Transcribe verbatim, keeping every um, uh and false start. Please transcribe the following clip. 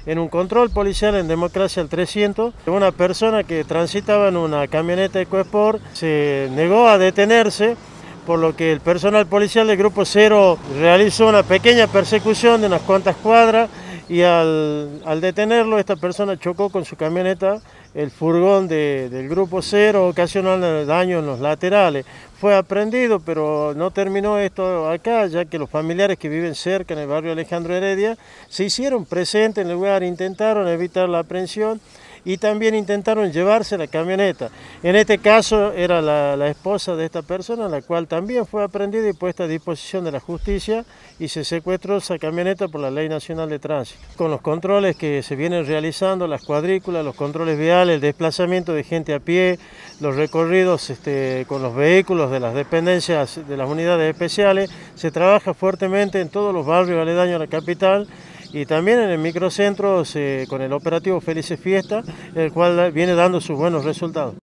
En un control policial en Democracia al trescientos, una persona que transitaba en una camioneta EcoSport se negó a detenerse, por lo que el personal policial del Grupo Cero realizó una pequeña persecución de unas cuantas cuadras y al, al detenerlo esta persona chocó con su camioneta el furgón de, del Grupo Cero, ocasionando daño en los laterales. Fue aprehendido, pero no terminó esto acá, ya que los familiares que viven cerca en el barrio Alejandro Heredia se hicieron presentes en el lugar, intentaron evitar la aprehensión y también intentaron llevarse la camioneta. En este caso era la, la esposa de esta persona, la cual también fue aprehendida y puesta a disposición de la justicia y se secuestró esa camioneta por la Ley Nacional de Tránsito. Con los controles que se vienen realizando, las cuadrículas, los controles viales, el desplazamiento de gente a pie, los recorridos este, con los vehículos de las dependencias de las unidades especiales, se trabaja fuertemente en todos los barrios aledaños a la capital y también en el microcentro eh, con el operativo Felices Fiestas, el cual viene dando sus buenos resultados.